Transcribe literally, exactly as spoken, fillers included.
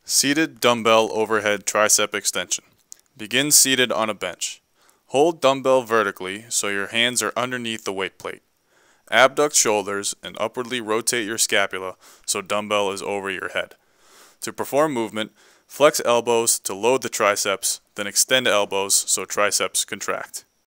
Seated dumbbell overhead tricep extension. Begin seated on a bench. Hold dumbbell vertically so your hands are underneath the weight plate. Abduct shoulders and upwardly rotate your scapula so dumbbell is over your head. To perform movement, flex elbows to load the triceps, then extend elbows so triceps contract.